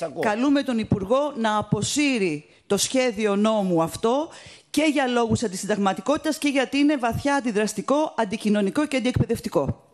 καλούμε τον Υπουργό να αποσύρει το σχέδιο νόμου αυτό και για λόγους αντισυνταγματικότητας και γιατί είναι βαθιά αντιδραστικό, αντικοινωνικό και αντιεκπαιδευτικό.